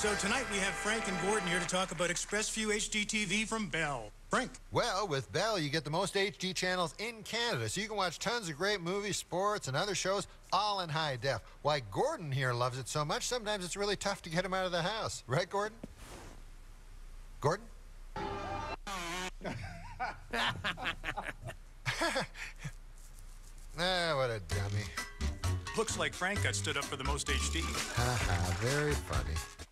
So tonight we have Frank and Gordon here to talk about ExpressView HD TV from Bell. Frank. Well, with Bell, you get the most HD channels in Canada, so you can watch tons of great movies, sports, and other shows, all in high def. Why Gordon here loves it so much, sometimes it's really tough to get him out of the house. Right, Gordon? Gordon? What a dummy. Looks like Frank got stood up for the most HD. Haha, very funny.